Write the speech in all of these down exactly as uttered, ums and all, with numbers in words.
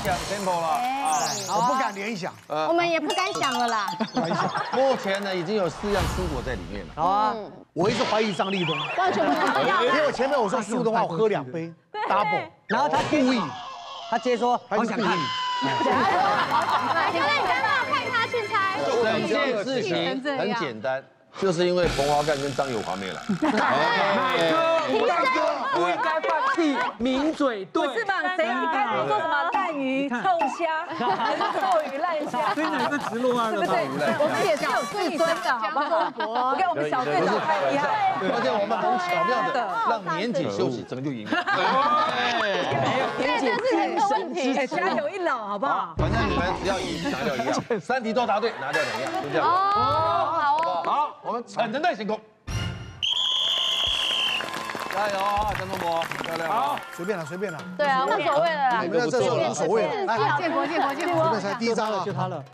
想 tempo 了啊！ 我不敢联想， 我们也不敢想了啦。 目前呢已经有四样蔬果在里面了。 好啊，我一直怀疑张立东， 完全不知道。 因为我前面我说输的话，我喝两杯 double， 然后他故意，他直接说好想看。 那你干嘛派他去猜？ 整件事情很简单，就是因为彭华干跟张友华没有来。 奶哥，不应该放弃名嘴队。 不是嘛？谁一开始说什么烂鱼、臭虾，还是臭鱼烂虾？ 所以哪个直落二的？ 对不对？我们也是有自尊的，好不好？我跟我们小队长太厉害。 而且我们很巧妙的让年姐休息，整个就赢了。 这这是人的问题，家有一老，好不好？ 反正你们只要赢，拿掉一样；三题都答对，拿掉两样，就这样。 哦，好哦。 好，我们产能带行动。加油啊，张忠谋，漂亮！好， 随便了，随便了。 对啊，无所谓了啦。 你们在这时候无所谓了。来， 建国，建国，建国。 这边才第一张了， 就他了。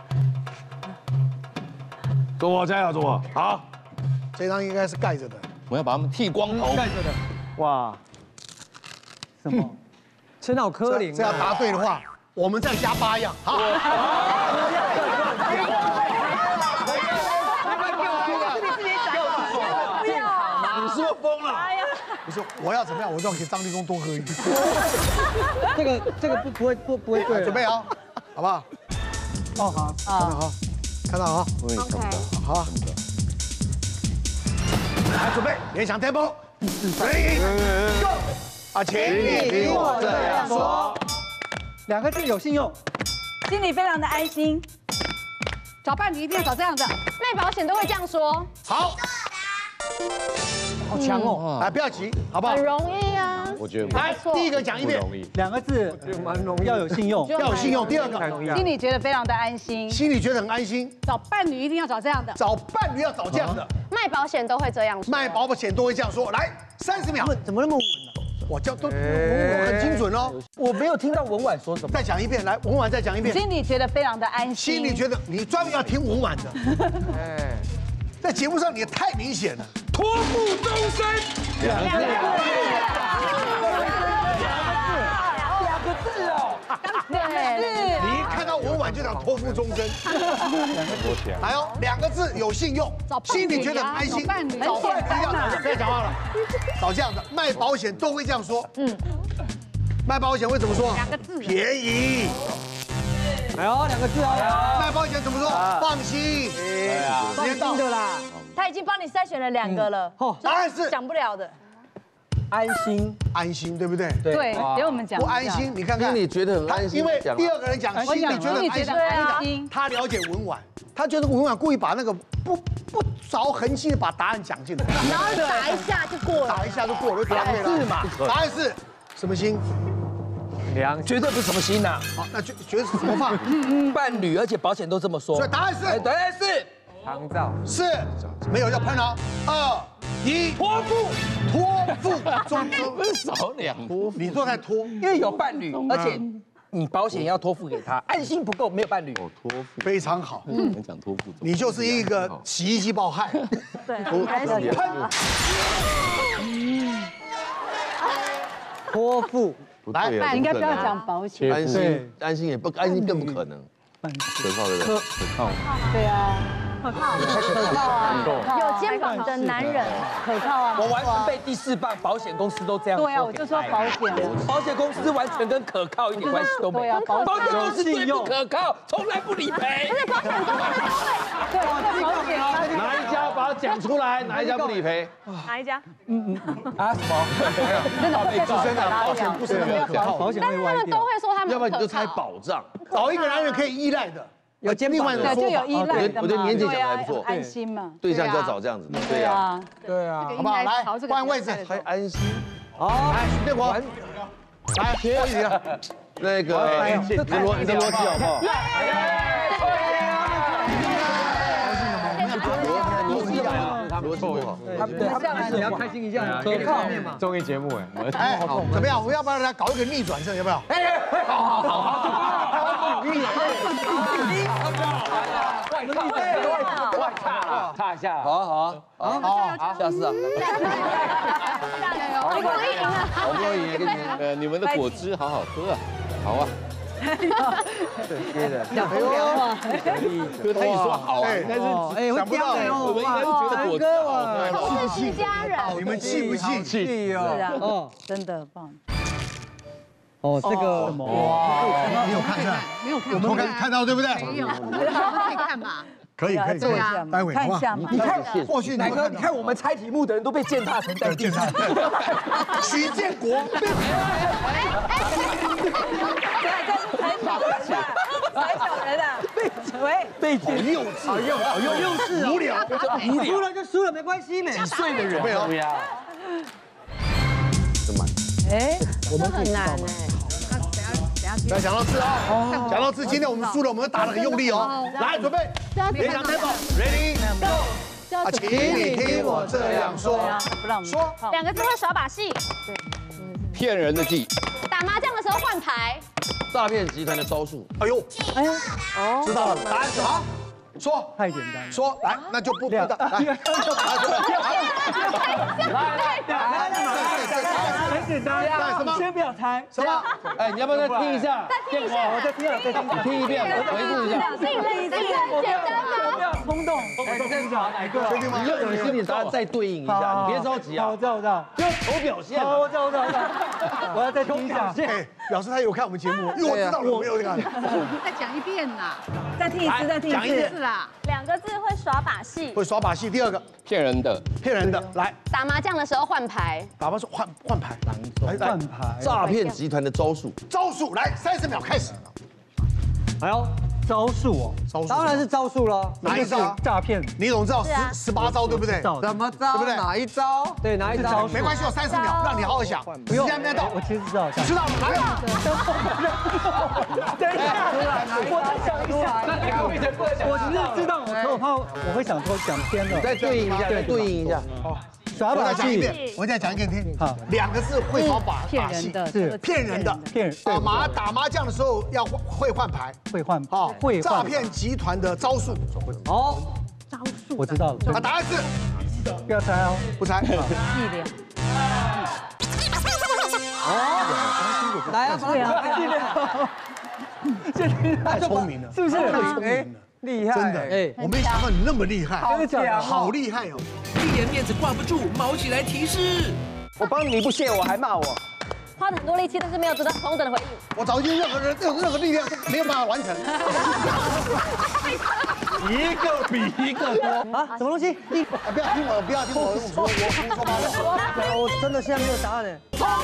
忠谋加油，忠谋。好， 这张应该是盖着的。 我要把他们剃光头。 盖着的。哇，什么？真好可怜。 这要答对的话，我们再加八样。好。 你说疯了？ 你说我要怎么样？我就要给张立东多喝一点。 这个这个不不会不不会对。 准备好，好不好？ 哦好。 看到好，看到好。 OK。 好。来，准备联想 tempo。Three go。啊，请你听我这样说。 两个字有信用。 心里非常的安心。 找伴侣一定要找这样的，卖保险都会这样说。 好。好强哦！来，不要急，好不好？ 很容易啊。 我觉得来，第一个讲一遍。 两个字蛮容易，要有信用， 要有信用。第二个， 心里觉得非常的安心。 心里觉得很安心。 找伴侣一定要找这样的， 找伴侣要找这样的。 卖保险都会这样说。 卖保险都会这样说。来，三十秒。 怎么那么稳呢？ 我叫都很精准哦。 我没有听到文婉说什么。 再讲一遍，来，文婉再讲一遍。 心里觉得非常的安心。 心里觉得你专门要听文婉的。哎，在节目上你也太明显了。托付终身。两个字。 两个字哦。 对。 你一看到文婉就讲托付终身。还有两个字有信用，心里觉得很安心。找伴侣要找，不要讲话了。找这样的卖保险都会这样说。嗯。卖保险会怎么说？ 两个字。 便宜。 哎呦，两个字哦。 卖保险怎么说？放心。 对啊，放心的啦。 他已经帮你筛选了两个了。哦， 答案是讲不了的。 安心， 安心，对不对？ 对，给我们讲。 不安心，你看看。 心里觉得很安心。 因为第二个人讲心里觉得很安心，他了解文婉，他觉得文婉故意把那个不不着痕迹的把答案讲进来， 然后打一下就过了， 打一下就过了，答案是嘛？答案是什么心？ 良绝对不是什么心呐。 好，那觉觉得是怎么放？ 伴侣，而且保险都这么说。 所以答案是， 答案是长照。 是，没有要喷哦。二一， 托付， 托付终身。 少两托付， 你都在拖， 因为有伴侣，而且你保险要托付给他，安心不够，没有伴侣。 哦，托付非常好。 嗯，讲托付， 你就是一个洗衣机爆害。 对， 喷。 托付。 来， 应该不要讲保险。 安心，安心也不安心，更不可能。可靠的人，可靠。 对啊，可靠，可靠啊！ 有肩膀的男人， 可靠啊！ 我完全被第四棒保险公司都这样。 对啊，我就说保险， 保险公司完全跟可靠一点关系都没有。保险公司最不可靠，从来不理赔。 而且保险公司对对保险啊， 哪一家把它讲出来？哪一家不理赔？ 哪一家？ 嗯嗯啊什么？ 真的不可真的保险不是很可靠， 保险但是他们都会说他们， 要不然你就猜保障， 找一个男人可以依赖的。 有肩膀的， 对，就有依赖的嘛。 我觉得年姐讲的还不错， 安心嘛。 对象就要找这样子的，对呀， 对啊， 好不好？来，换位置， 还安心。 好， 来，烈火，来，贴一点。 那个，你的逻你的逻辑好不好？逻辑啊，逻辑不好。 他们对他们你要开心一下，可靠嘛。综艺节目哎， 哎，怎么样？我们要不要来搞一个逆转胜？要不要？哎，好好好好，逆转， 外差，外差，差一下。好好好好好，下次啊。 好不容易赢了， 好不容易赢，呃，你们的果汁好好喝啊，好啊。 接的。 讲不了啊。 可是他也说好啊，应该是哎，我想不到我们应该是觉得果汁好。 都是自家人， 你们气不气？ 气是啊， 哦真的棒。 哦，这个哇，你有看看？ 没有看， 我看看到对不对？ 没有，可以看嘛？ 可以可以， 做一下嘛， 待会看一下嘛。 你看过去奶哥，你看我们猜题目的人都被践踏成在地上。 徐建国， 对，这是踩小人的，踩小人的。喂， 被检幼稚，好幼好幼幼稚，无聊， 无输了就输了，没关系呢。 几岁的人没有？ 哎， 这很难哎。 不要想到字啊！想到字，今天我们输了，我们打得很用力哦。来，准备，联想 tempo ready go。啊，请你听我这样说， 不让我们说两个字会耍把戏， 骗人的计， 打麻将的时候换牌， 诈骗集团的招数。 哎呦， 哎呀， 知道了，答案是好。说太简单了。 说来，那就不不的来，来， 很简单。 什么？ 先不要猜。 什么？ 哎，你要不要再听一下？ 再听一下， 我再听了，再听。 听一遍，回顾一下。 这个这个简单吗？ 不要冲动。哎，正常，哪个？ 确定吗？ 你用你心里答案再对应一下，你别着急啊。 我知道，我知道。 就求表现。 好，我知道，我知道，我知道。我要再听一下。 哎，表示他有看我们节目，因为我知道我没有看。 再讲一遍呐， 再听一次，再听一次。 是啦，两个字会耍把戏， 会耍把戏。第二个， 骗人的， 骗人的。来， 打麻将的时候换牌， 打完说换换牌，来来换牌。 诈骗集团的招数。 招数来，三十秒开始。 哎呦，招数哦， 招数当然是招数了。 哪一招？ 诈骗。 你总知道十十八招对不对？ 怎么招？ 对不对？ 哪一招？ 对，哪一招？ 没关系，有三十秒，让你好好想。时间还没到， 我其实知道。 知道了，来。 等一下，我再想一下。我只是知道，我我怕我会想说讲偏了。 再对应一下，再对应一下。 耍把我再讲一戏。 遍，我再讲一遍给你听。 好， 两个字会耍把骗把戏， 人的， 是骗人的， 骗人。 打麻打麻将的时候要会换牌， 会换。 好， 会换。 诈骗集团的招数。 哦，招数。我知道了。 啊，答案是不要猜哦。 不猜。 伎俩。 哦，来啊，对啊，伎俩。这太聪明了， 是不是？ 太聪明了， 厉害， 真的，哎，我没想到你那么厉害， 真的假的？ 好厉害哦！ 一言面子挂不住，毛起来提示。 我帮你不谢我还骂我， 花了很多力气，但是没有得到同等的回应。 我早已经任何人任何任何力量都没有办法完成。 一个比一个多啊！什么东西？ 不要听我，不要听我，我我胡说八道。 我真的现在没有答案呢。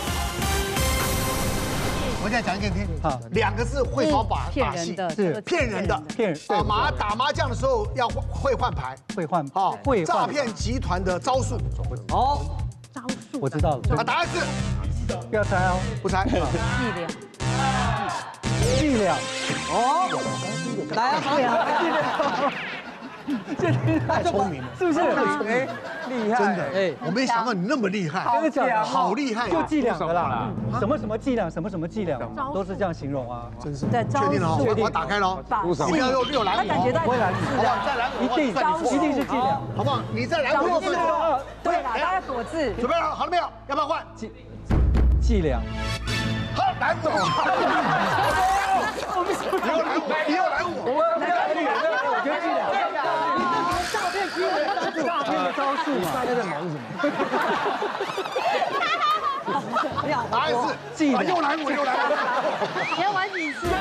我再讲一个给你听。 好， 两个字会耍把把戏， 是骗人的， 骗人。 打麻打麻将的时候要会换牌， 会换。 好， 会诈骗集团的招数。 哦，招数我知道了。 啊，答案是不要猜哦， 不猜。 伎俩。 伎俩。哦，来啊，伎俩。这太聪明了， 是不是？哎，厉害， 真的，哎，我没想到你那么厉害， 真的假的？ 好厉害， 就伎俩的啦，什么什么伎俩，什么什么伎俩，都是这样形容啊， 真是。 对， 确定了，我我打开了，你不要又又拦我， 感觉到不会拦你， 好不好？再拦我， 一定一定是伎俩， 好不好？你再拦我， 对啦，大家躲字， 准备了，好了没有？要不要换？ 伎伎俩， 好，拦我！你又拦我，你又拦我， 我没有伎俩，我觉得伎俩。诈骗集团的招数，诈骗的招数嘛，大家在忙什么？ 答案是伎俩， 又拦我，又拦我， 你要玩几次？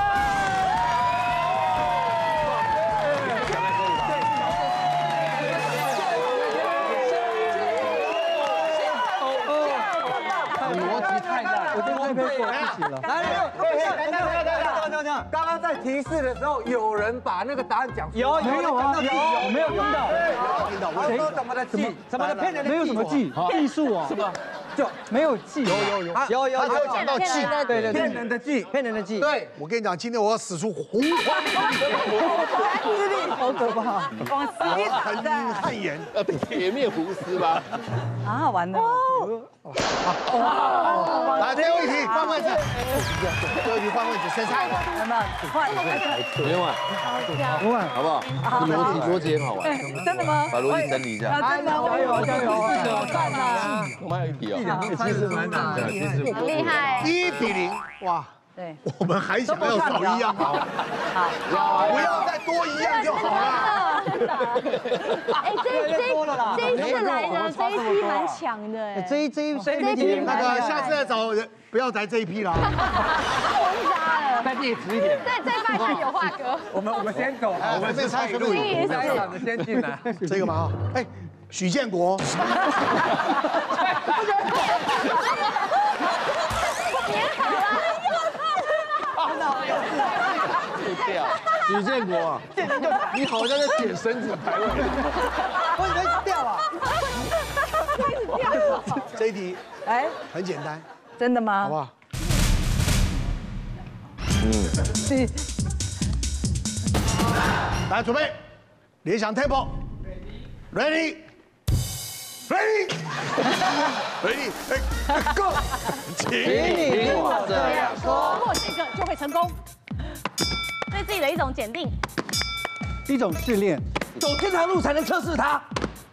逻辑太大，我就太佩服我自己了。 来来来，等等等等等等，刚刚在提示的时候，有人把那个答案讲出来， 有没有啊？有，我没有听到。 听到我说怎么的技，怎么的骗人的， 没有什么技技术哦，是吧？就没有技， 有有有， 有有他有讲到技， 对对对， 骗人的技， 骗人的技。 对， 我跟你讲，今天我要使出洪荒好可怕， 往死里很打汗颜。 要铁面胡丝吗？ 啊，好玩的。 来，最后一题换位置，最后一题换位置，谁猜？ 有没有？换不用啊， 不玩， 好不好？这逻辑逻辑很好玩， 真的吗？ 把逻辑整理一下。 真的，加油加油！ 有赚啊！ 我们还有一题哦， 其实蛮难的，其实很厉害。 一比零，哇， 对， 我们还想要少一样好，好，不要再多一样就好了。 哎，这这这一次来的这一批蛮强的哎， 这一这一这一批那个下次再找人，不要来这一批了。 我杀了， 再立直一点。 再再发现有画格。 我们我们先走，我们是参与录影，在场的先进来。 这个嘛，哎，许建国。 许建国啊，你好像在捡绳子排位。 我以为掉了。 这一题哎， 很简单， 真的吗？ 好不好？ 嗯， 来准备，联想 tempo，ready，ready，ready，go， 请你听我这样说， 通过这个就会成功。 对自己的一种检定， 一种试炼， 走天堂路才能测试它。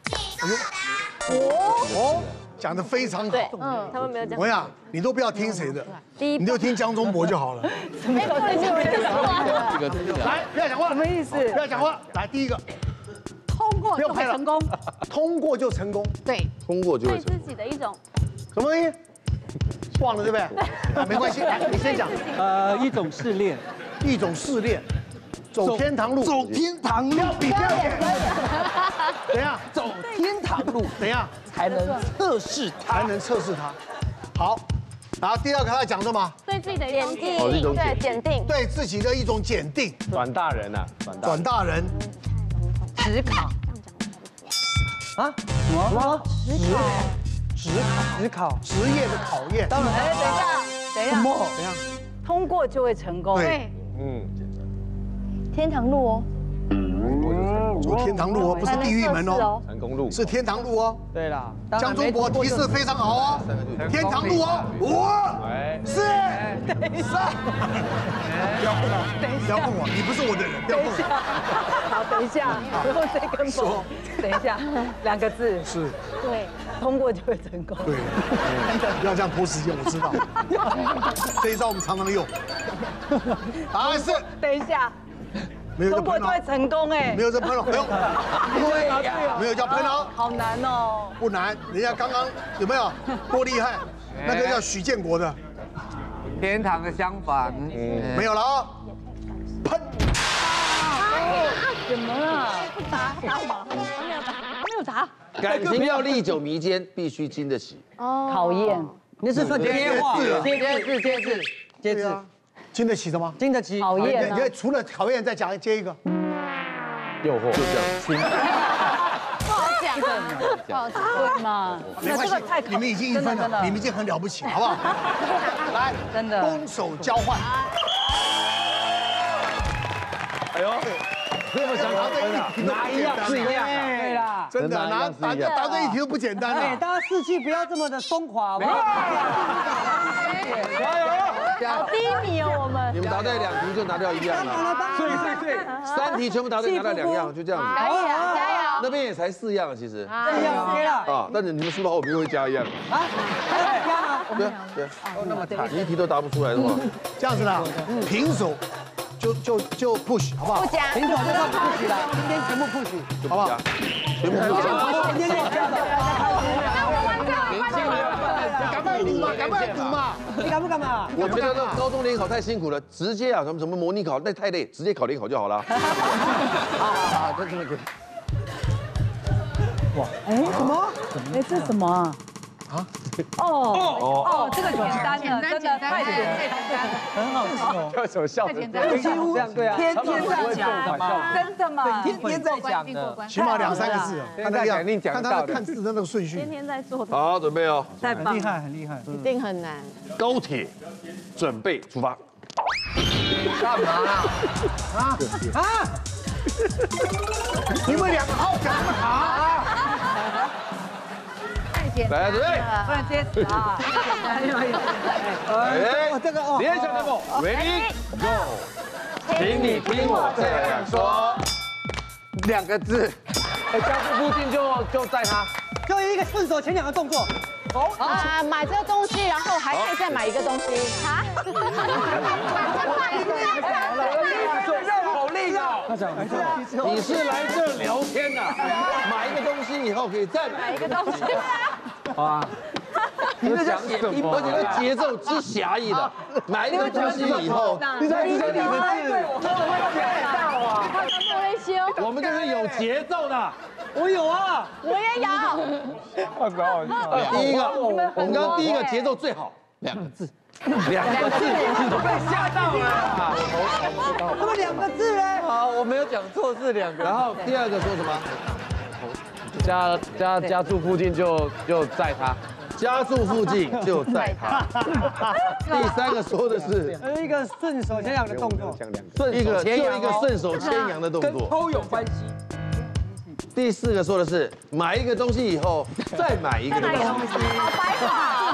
哦，讲得非常好。 嗯，他们没有讲。 我想你都不要听谁的，你就听江中博就好了。 没有对就没有这个这个来，不要讲话， 什么意思？ 不要讲话。来，第一个， 通过就会成功。 通过就成功。 对， 通过就会对成自己的一种什么东西？忘了对不对？啊，没关系，来，你先讲。 呃，一种试炼， 一种试炼，走天堂路， 走天堂路， 要比不要演。等一下， 走天堂路等一下才能测试它， 才能测试它。好，然后第二个他讲什么？ 对自己的一种检哦一种对检定， 对自己的一种检定。 转大人呐，转大转大人， 职考啊？什么？ 职考， 职考， 职业的考验。 当然， 哎，等一下，等一下， 等一下， 通过就会成功。 对， 嗯， 天堂路哦， 走天堂路哦，不是地狱门哦， 成功路是天堂路哦。 对啦， 江中博提示非常好哦，天堂路哦，五、四、三，不要碰我，不要碰我，你不是我的人，不要碰我。 好，等一下，不用再跟我。等一下，两个字是， 对，通过就会成功。 对，不要这样拖时间，我知道。这一招我们常常用。答案是， 等一下， 没有就喷通过就会哦， 成功哎没。有就喷了，不用， 对呀， 没有叫喷哦， 好难哦。 不难。人家刚刚有没有多厉害？那个叫许建国的， 天堂的相反， 没有了啊，喷。 怎么了？不答，答什么？没有答，没有答。 感情要历久弥坚，必须经得起。 哦，考验， 那是算接话，接字接字接字， 经得起的吗？ 经得起考验啊你可以除了考验再讲接一个。 诱惑就这样， 不好讲，不好讲。 对嘛？ 没关系，你们已经一分了，你们已经很了不起，好不好？来， 真的攻守交换。 哎呦， 这么想答对一题都不简单， 是一样， 对啦。 真的拿答答对一题都不简单哎， 啊！ 大家士气不要这么的松垮，好不好？ 加油！ 好低迷哦，我们你们答对两题就拿掉一样了， 对对对， 三题全部答对拿掉两样，就这样子。 可以啊，加油！ 那边也才四样，其实这样 OK 了啊，但是你们输的话，我们会加一样。 啊？还要加吗？ 对啊对啊，那么惨，你一题都答不出来的话， 这样子啦，平手就就就 push 好不好？ 不加， 平手这个 push 了，今天全部 push， 好不好？ 全部不加。 今天就加的。 赶快赌嘛，赶快赌嘛！ 你敢不敢嘛？ 我觉得那高中联考太辛苦了，直接啊什么什么模拟考那太累，直接考联考就好了。 好好好，这真的可以。 哎什么？哎这是什么啊？啊？哦哦，这个简单的，真的太简单， 很好吃哦。 为什么笑成这样？ 几乎对啊， 天天在讲嘛，真的吗？ 天天在讲的， 起码两三个字啊，看那个肯定讲看他的看字的那个顺序天。天在做的， 好，准备哦， 太棒很厉，害，很厉害。 一定很难。 高铁准备出发。 干嘛？ 啊啊！你们两个好讲那么好。 太简单来，准备。 不然接死啊！ 哎， 这个哦， 联想 tempo，ready go，请你听我这样说。 两个字， 哎，家附附近就就在他， 就一个顺手前两个动作。 啊，买这个东西，然后还可以再买一个东西。啊？ 好累啊！ 他讲， 你是来这儿聊天的，买一个东西以后可以再买一个东西。 啊，你在讲什么？ 而且那节奏之狭义的，买一个东西以后， 你在讲你的字，我真的会吓到啊！ 他刚不会修， 我们就是有节奏的。 我有啊， 我也有。 好搞笑。 第一个，我们刚刚第一个节奏最好，两个字，两个字， 被吓到了。 怎么两个字呢？ 好，我没有讲错，是两个。 然后第二个说什么？ 家家家住附近就就载他。 家住附近就载他。第三个说的是呃，一个顺手牵羊的动作， 一个就一个顺手牵羊的动跟作， 偷有关系。 第四个说的是买一个东西以后再买一个东西， 好白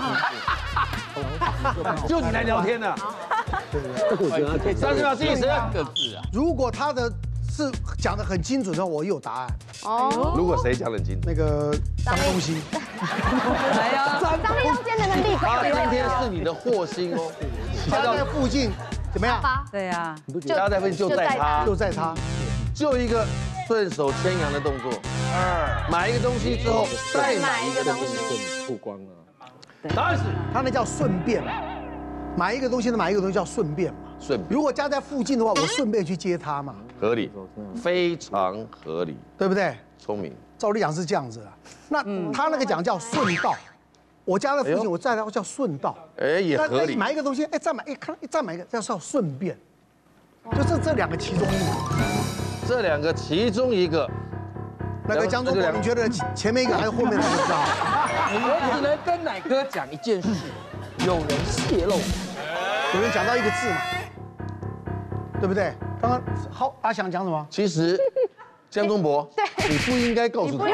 话。 就你来聊天的。三十秒计时。 如果他的是讲的很精准的话，我有答案。 哦， 如果谁讲冷静， 那个张东兴， 哎呀，张立东今天的能力他今天是你的祸星哦。 他在附近怎么样？ 对呀， 家在附近就在他， 就在他， 就一个顺手牵羊的动作。二，买一个东西之后再买一个东西， 曝光了。 答案是他那叫顺便嘛。买一个东西呢，买一个东西叫顺便嘛。 顺， 如果家在附近的话，我顺便去接他嘛。 合理，非常合理， 对不对？ 聪明。 照理讲是这样子的，那他那个讲叫顺道。我家在附近，我再来叫顺道。 哎，也合理。 买一个东西，哎，再买，哎，看，再买一个，这叫顺便。就是这两个其中一个。 这两个其中一个。 那个江中国，你觉得前面一个还是后面那个知道？ 我只能跟奶哥讲一件事，有人泄露， 有人讲到一个字嘛，对不对？刚刚好，阿翔讲什么？ 其实江中博，你不应该告诉他。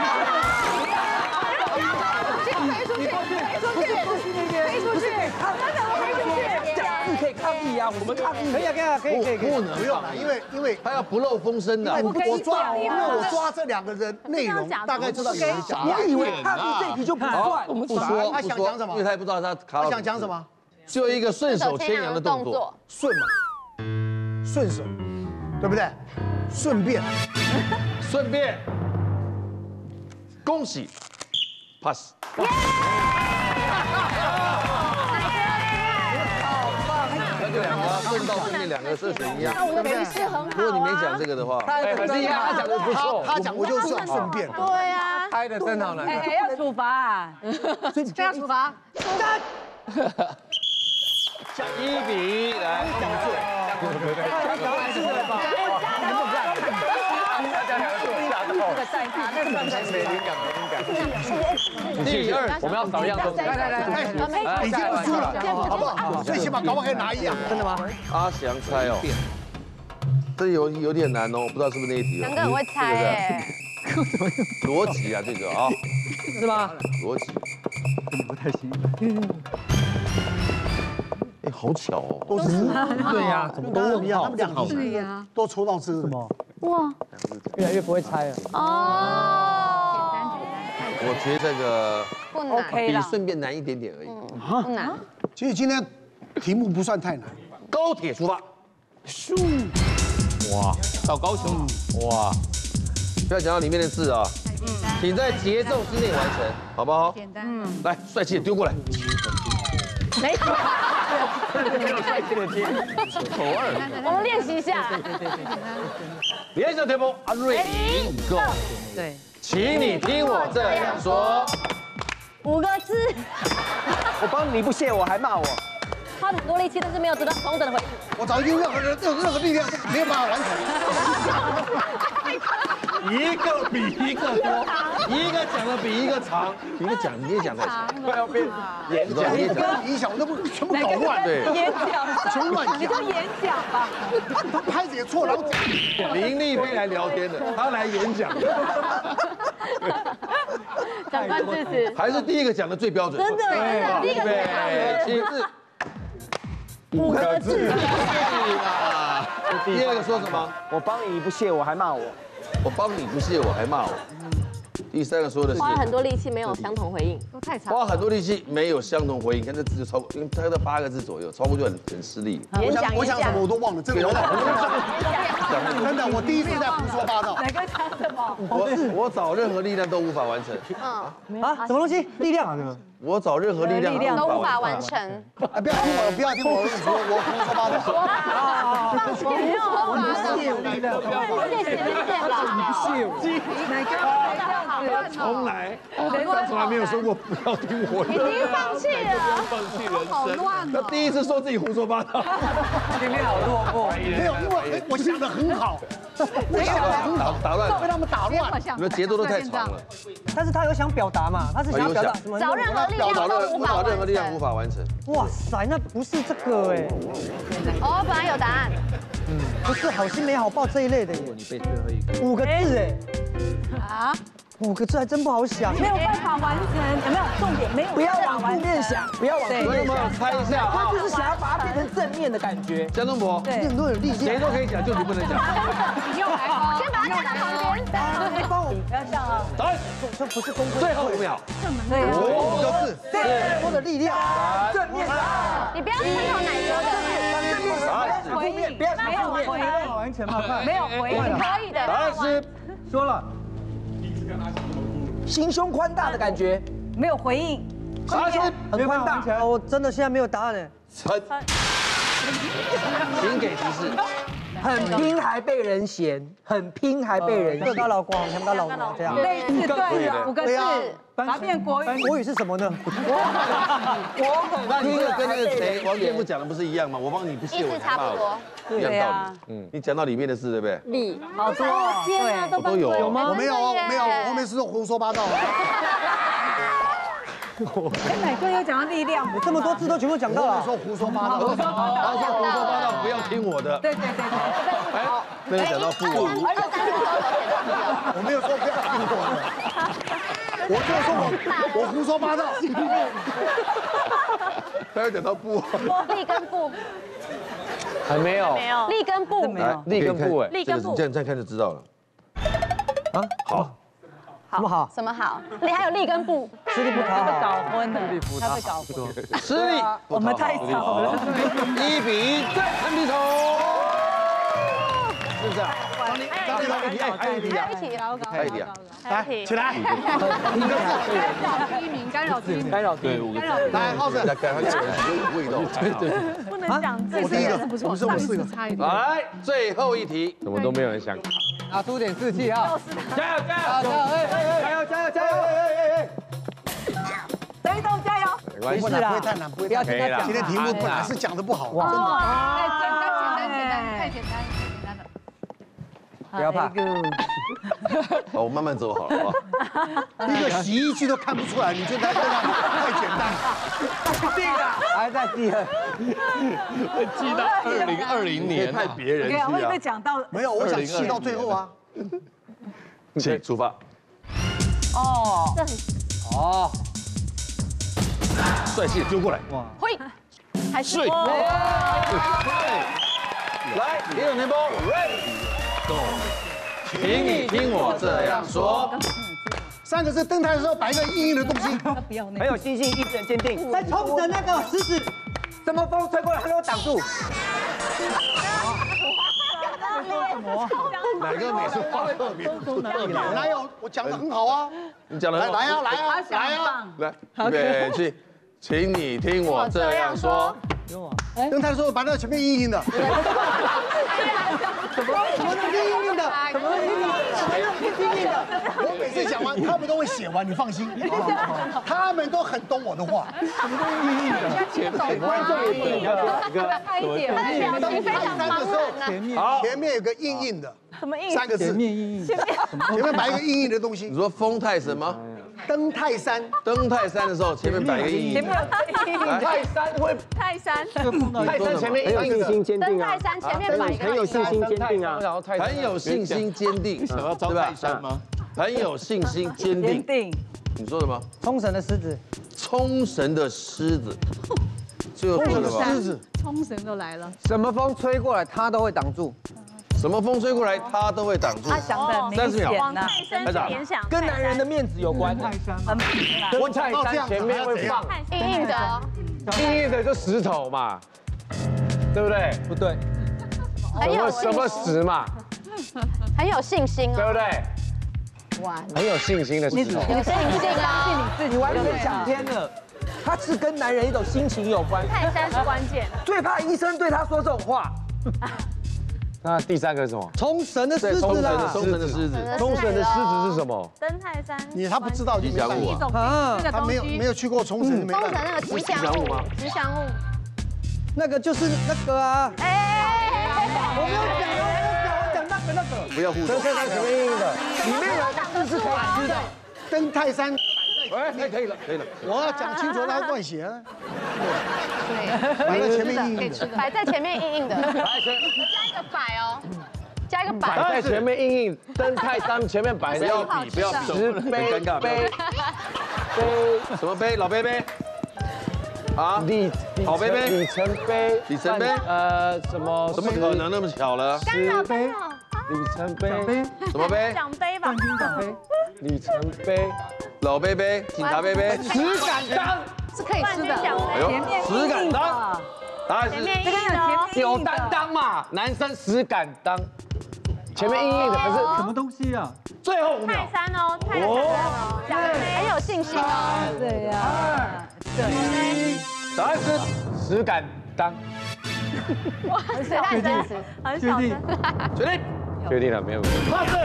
飞出去，飞出去，飞出去，他怎么飞出去？ 讲字可以抗议啊，我们抗议。 可以啊，可以啊，可以，可以， 不能不用了，因为因为他要不露风声的。 我抓，因为我抓这两个人内容，大概知道有人讲。 我以为抗议这题就不算， 不说， 他想讲什么？ 因为他也不知道他卡。 他想讲什么？ 就一个顺手牵羊的动作， 顺嘛，顺手，对不对？顺便， 顺便，恭喜 ，pass。那就两个顺道顺便两个射程一样。 那我的提示很好。 如果你没讲这个的话， 哎，很厉害，他讲的不错， 他讲我就算顺便。 对呀， 拍的真好呢。 哎，要处罚啊！这要处罚。 一比来，第二， 我们要少一样东西。来来来， 已经不输了，好不好？最起码搞不好可以拿一样。真的吗？ 阿翔猜哦，这有有点难哦，不知道是不是那一题哦。 两个很会猜哎。 逻辑啊，这个啊， 是吗？ 逻辑。 不太行。 哎，好巧哦， 都是对呀，怎么都一样，他们两个对呀， 都抽到这个。 哇， 越来越不会猜了。 哦， 我觉得这个不难， 比顺便难一点点而已。 不难。 其实今天题目不算太难。 高铁出发， 咻！哇，到高雄，哇！ 不要讲到里面的字啊，请在节奏之内完成，好不好？ 简单。嗯。 来，帅气的丢过来。 没错。 帅气的接，口二。 我们练习一下。 连上推风，阿瑞，Go。 对。 请你听我这样说。 五个字。 我帮你不屑，我还骂我。 花很多力气，但是没有得到同等的回应。 我早已经任何人任任何力量没有办法完成。 一个比一个多，一个讲的比一个长，一个讲你也讲太长， 快要变演讲， 你也讲影响，我都不全部搞乱。 对， 演讲， 全乱讲。 你就演讲吧。 他拍子也错，然后林丽菲来聊天的，他来演讲。 长官支持。 还是第一个讲的最标准。 真的，真的，第一个最好的。 七字。 五个字。 第二个说什么？ 我帮你不屑，我还骂我。 我帮你不屑，我还骂我。 第三个说的是花了很多力气，没有相同回应， 都太长。 花很多力气，没有相同回应。看这字就超过，因为它的八个字左右，超过就很很吃力。 我想我想什么我都忘了，这个有点真的，我第一次在胡说八道。 哪个讲什么？ 我我找任何力量都无法完成。 嗯， 啊，什么东西？力量啊，这个。 我找任何力量都无法完成。 哎，不要听我，不要听我说，我胡说八道。 放弃，没有办法的。谢谢谢谢了。 哪个？ 重来，他从来没有说过不要听我的。 已经放弃了， 放弃人好乱他第一次说自己胡说八道， 今天好落魄。 没有，因为我想的很好，我想的很好， 打乱， 被他们打乱。 你们节奏都太长了。 但是他有想表达嘛？他是想要表达什么？ 找任何力量都无法找任何力量无完成。 法完成。 哇塞，那不是这个哎。 哦，本来有答案。 嗯，不是好心没好报这一类的耶。 你背最后一个。 五个字哎。 啊， 五个字还真不好想。 没有办法完成，有没有？重点没有。 不要往负面想，不要往负面想。 猜一下他就是想要把它变成正面的感觉。 江东博， 对，很多有力量， 谁都可以讲，就你不能讲。 你又来哦， 先把它站到旁边。 你帮我， 不要这样啊！ 答案， 这不是公会。 最后五秒。 对啊。 五个字， 对，多的力量。 正面的。 你不要参考奶说的。 正面的， 回应， 不要没有回应， 完成嘛，快。 没有回应， 可以的。 答案是说了， 心胸宽大的感觉。 没有回应。 答案是很宽大。我真的现在没有答案哎。 陈，请给提示。 很拼还被人嫌，很拼还被人嫌。 抢到老公，抢到老公这样。 类似对了，五个字，把它变国语。 国语是什么呢？ 我很那你这个跟那个谁王建健富讲的不是一样吗？我帮你不意谢我思差不多。 一样道理。嗯，你讲到里面的事对不对？ 力， 好多， 天啊，都都有有我没有哦，我没有，我后面是胡说八道。 哎，哪个有讲到力量？ 这么多字都全部讲到了。 说胡说八道， 他说胡说八道，不要听我的。 对对对对。 哎，没有讲到负哦。 我没有说不要听我的，我就说我我胡说八道。 他有讲到负。 力跟部， 还没有。 没有。力跟部， 来， 力跟部哎， 力跟部这样这样看就知道了。啊，好。 什么好？ 什么好？你还有力跟部， 吃力不讨好。 搞昏了，他被搞昏。 吃力， 我们太早了。 一比一，再看比手。是不是？张力，张力，张力，哎，还有一题啊， 还有一题， 还有一题啊， 来，起来， 第一名干扰第一名， 干扰对五个字。 来，浩子， 来看看有味道。对对。 不能讲这我第一个， 不错， 我们是我们四个。 差一点。 来，最后一题， 怎么都没有人想。 拿出点士气啊！ 加油加油！ 加油加油加油！哎哎哎！ 陈一东加油！ 没关系不会太难，不会太难。今天题目本来是讲的不好，真的。 哎，简单简单简单，太简单太简单了。 不要怕。 好，我慢慢走好了，好吧？ 一个洗衣机都看不出来，你就在这样太简单了。 记了，还在记了。 会记到二零二零年，派别人去我也啊被。讲到没有，我想气到最后啊。 请出发。 哦， 这很哦， 帅气丢过来。 哇， 会，还是睡。来，李永年波 ，ready go，请你听我这样说。 三个字，登台的时候摆一个硬硬的东西。 不要那很有信心，意志很坚定。 在冲着那个狮子， 什么风吹过来，他都挡住。 哪个美术画特别特别？ 哪有？我讲的很好啊。 你讲的来来啊来啊他来啊！ 想来，预备起，请你听我这样说。 登台的时候摆到前面硬硬的。 什么什么东西硬硬的？什么硬硬的？什么硬硬的？ 我每次讲完，他们都会写完，你放心。他们都很懂我的话。 什么东西硬硬的？ 前面观众也懂的。 快一点，他的表情非常茫然呐。 好， 前面有个硬硬的， 什么硬？ 三个字。 前面硬硬。 前面前面摆一个硬硬的东你西。 说封泰什么？ 登泰山， 登泰山的时候，前面摆一个硬硬前面的。 有泰山会， 泰山， 泰山前面很有信心坚登定啊泰，山前面摆一个很有信心坚定啊。 很有信心坚定，对吧？ 吗？ 很有信心坚定。 坚定， 你说什么？ 冲绳的狮子， 冲绳的狮子，最后说的吧？ 狮子， 冲绳都来了， 什么风吹过来，他都会挡住。 什么风吹过来，它都会挡住。 他想的明显呐， 泰山联想， 跟男人的面子有关。 泰山， 我泰山前面会放硬硬的， 硬硬的就石头嘛，对不对？ 不对， 很有什么石嘛， 很有信心哦， 对不对？ 哇， 很有信心的石头。 有信心啊， 你完全想偏了。他是跟男人一种心情有关。 泰山是关键， 最怕医生对他说这种话。 那第三个是什么？ 冲绳的狮子啦， 冲绳的狮子， 冲绳的狮子是什么？ 登泰山， 你他不知道就吉祥物啊， 啊， 他没有没有去过冲绳，没冲办法。 绳那个吉祥物吗？吉祥物， 那个就是那个啊， 哎， 我没有讲，我没有讲，我讲那个那个。 不要互动。 登泰山前面硬硬的，里面有字是可以吃的。 登泰山， 哎，可以可以了，可以了。 我要讲清楚，他乱写啊。 对， 摆在前面硬硬的， 摆在前面硬硬的，加一个摆哦，加一个摆， 摆在前面硬硬，登泰山前面摆不要比，不要比， 石很碑尴尬。 碑碑什么碑？老碑碑。啊， 里好杯杯里程碑， 里程碑。 呃，什么？ 怎么可能那么巧了？ 干扰杯， 里程碑， 什么碑？ 奖杯吧， 奖杯， 里程碑， 老杯杯，警察杯杯。 石敢当是可以吃的， 哎呦，石敢当，答案是前面硬的， 有担当嘛？男生石敢当，前面硬硬的，可是什么东西啊？ 最后五秒泰。山哦，泰山哦，奖杯很有信心哦， 对呀，对， 答案是石敢当， 哇，很小声，很小声， 决定。 确定了没有？他是。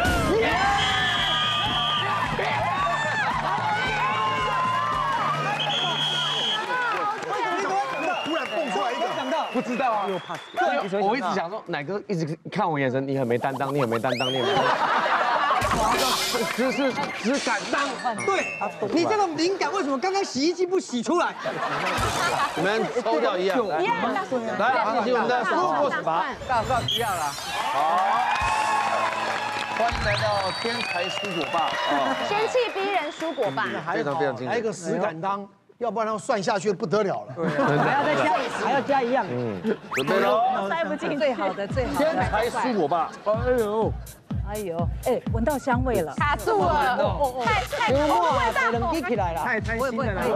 突然蹦出来一个， 想到不知道啊，又怕死。我一直想说，奶哥一直看我眼神，你很没担当，你很没担当，你很没担当。只是只敢当， 对，你这个敏感，为什么刚刚洗衣机不洗出来？ 你们抽掉一样，来，来，进行我们的输过十八。 大算不要了。 好，欢迎来到天才蔬果霸啊！ 仙气逼人蔬果霸， 非常非常精彩。 来一个石敢当，要不然他算下去不得了了。 还要再加，还要加一样。 嗯，准备喽， 塞不进最好的最好天的。 才蔬果霸。 哎呦， 哎呦，哎，闻到香味了， 卡住了，太太幽默啊， 味道， 人记起来了。太开心了啦！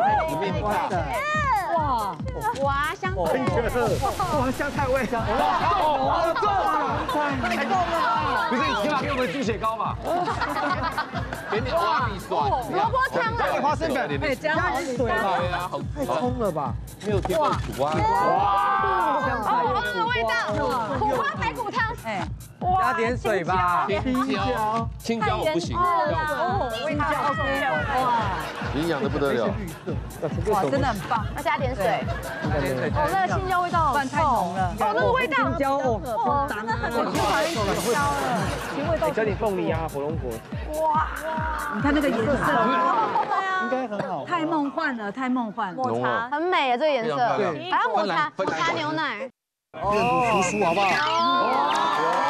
哇， 哇，香菜， 哇，香菜味，香， 好重啊！ 太重了。 不是，你起码给我们猪血糕嘛？ 给你花米蒜， 萝卜汤啊， 花生粉， 哎，加好水吧， 对啊，好太冲了吧！ 没有天分苦啊！ 哦，好的味道，苦瓜排骨汤， 哎， 加点水吧。 青椒，青椒我不行， 哦，味道 OK， 哇， 营养的不得了。 哇，真的很棒， 要加点水， 加点水。 哦，那个青椒味道好饭太浓了， 哦，那个味道， 青椒哦， 哦，真的很浓，青椒了，其味道， 加点凤梨啊，火龙果。 哇， 你看那个颜色， 应该很好。 太梦幻了，太梦幻了。 抹茶很美啊，这个颜色， 对还要抹茶，抹茶牛奶， 愿赌服输好不好？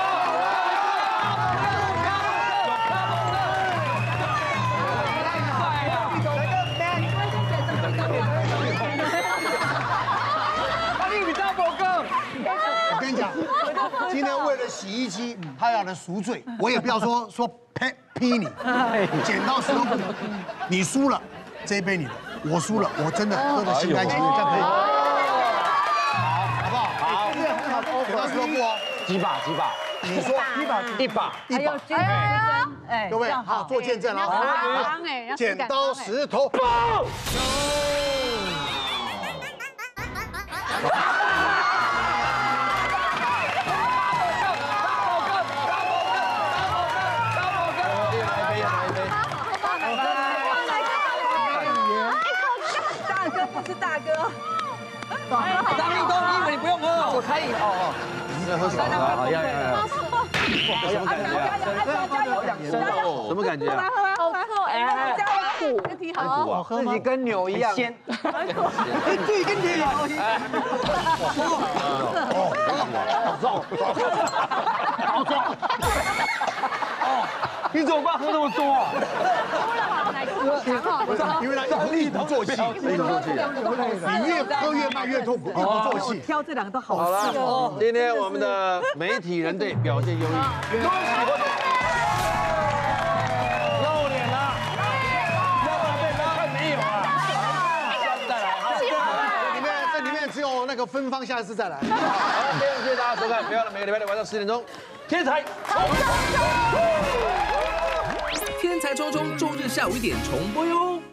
我跟你讲，今天为了洗衣机，他要来赎罪，我也不要说说批批你，剪刀石头布，你输了，这一杯你的，我输了，我真的喝得心甘情愿，这样可以，好不好？好，剪刀石头布哦， 几把几把？ 你说一把一把。 一把， 哎， 各位好，做见证了，好，剪刀石头布。 大哥不是大哥， 张立东，你以为你不用喝？我才饮哦。 要喝少了，好呀呀呀！ 什么感觉啊？ 什么感觉啊？ 好臭哎，加了苦，这题好苦啊！ 自己跟牛一样鲜。 自己跟牛一样。 好重，好重。哦，你怎么办喝那么多？ 因为他一不做戏， 一不做戏， 你越喝越慢越痛苦，一不做戏。 挑这两个都好。 好了，今天我们的媒体人队表现优异，恭喜获奖。露脸了，要不然被拉看没有啊？下次再来啊！ 这里面这里面只有那个芬芳，下一次再来。 好，非常谢谢大家收看，不要了，每个礼拜六晚上十点钟，天才冲冲冲！ 天才冲冲，周日下午一点重播哟。